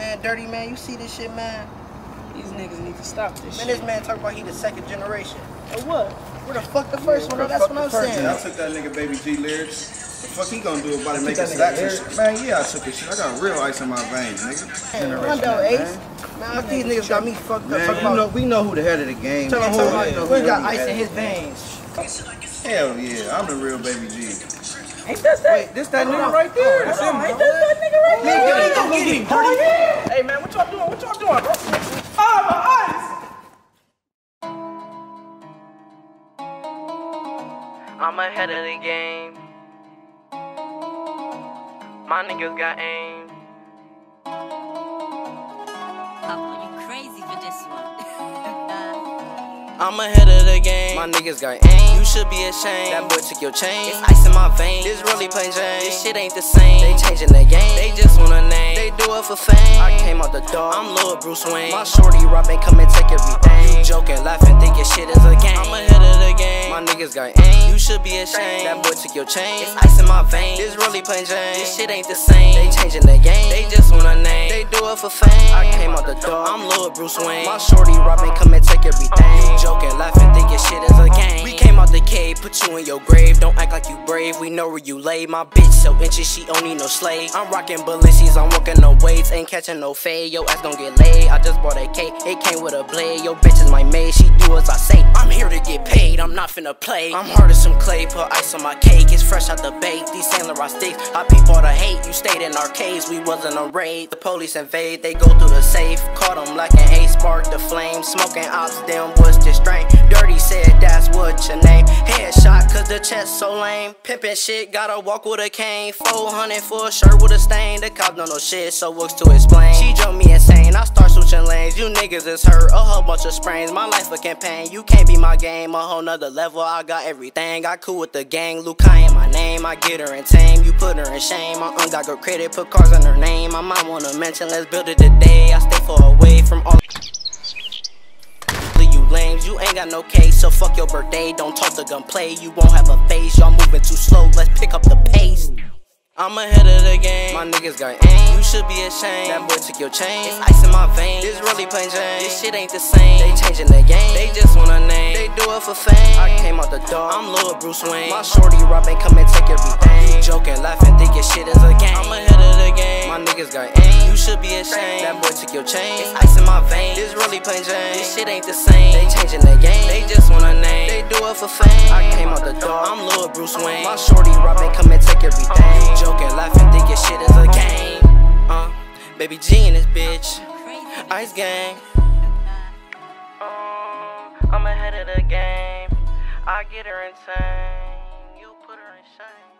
man. Dirty, man. You see this shit, man? These niggas need to stop this shit. Man, this man talking about he the second generation. Or what? Where the fuck the first one? That's what I'm saying. I took that nigga Baby G lyrics. The fuck he gonna do about it? Make a stack of shit? Man, yeah, I took his shit. I got real ice in my veins, nigga. Rondo, Ace. Man, these niggas got me fucked up. Man, we know who the head of the game. Tell him who got ice in his veins. Hell yeah, I'm the real Baby G. Ain't that that? Wait, this that nigga right there. Ain't that nigga right there? Go get him, Oh, yeah. Hey, man, what y'all doing? What y'all doing, bro? Oh, my ice! I'm ahead of the game. My niggas got aim. Papa, you crazy for this one. I'm ahead of the game. My niggas got aim. You should be ashamed. That boy took your chain. It's ice in my veins. This really plain Jane. This shit ain't the same. They changing the game. They just want a name. They do it for fame. I came out the door. I'm Lil Bruce Wayne. My shorty robbing, come and take everything. You joking, laughing, thinking shit is a game. I'm ahead of the game. My niggas got aim. You should be ashamed. That boy took your chain. It's ice in my veins. This really plain Jane. This shit ain't the same. They changing the game. They just want a name. They do it for fame. I came out the door. I'm Lil Bruce Wayne. My shorty robbing, come and take everything. You joking, laughing, thinking shit is a game. We came out the cave, put you in your grave. Don't act like you brave, we know where you lay. My bitch so inches, she don't need no slave. I'm rocking Balenci's, I'm walking no weights. Ain't catching no fade, yo ass gon' get laid. I just bought a cake, it came with a blade. Yo bitch is my maid, she do as I say. I'm here to get paid, I'm not finna play. I'm hard as some clay, put ice on my cake. It's fresh out the bake, these Saint Laurent sticks. I peep all the hate, you stayed in arcades. We wasn't a raid, the police invade. They go through the safe, caught them like an ace. Spark the flame, smoking ops, them boys just strain. Dirty said that's what your name. Headshot cause the chest so lame. Pimpin' shit, gotta walk with a cane. 400 for a shirt with a stain. The cops don't know shit, so works to explain. She drove me insane, I start switching lanes. You niggas is hurt, a whole bunch of sprains. My life a campaign, you can't be my game. A whole nother level, I got everything. I cool with the gang, Lukai in my name. I get her in tame, you put her in shame. I got good credit, put cars in her name. I might wanna mention, let's build it today. I stay far away from all lames, you ain't got no case, so fuck your birthday. Don't talk the gunplay, you won't have a face. Y'all moving too slow, let's pick up the pace. I'm ahead of the game, my niggas got aim. You should be ashamed, that boy took your chain. It's ice in my veins, this really plain Jane. This shit ain't the same, they changing the game. They just want a name, they do it for fame. I came out the door, I'm Lil Bruce Wayne. My shorty robbing, come and take everything. You joking, laughing, thinking shit is a game. I'm ahead of the game, my niggas got aim. You should be ashamed, that boy took your chain. It's ice in my veins, this really plain Jane. This shit ain't the same, they changing the game. They just want a name, they do it for fame. I came out the door, I'm Lil Bruce Wayne. My shorty robbing, come and take everything. Joking, laughing, thinking shit is a game. Baby G in this bitch, Ice Gang. I'm ahead of the game. I get her insane. You put her in shame.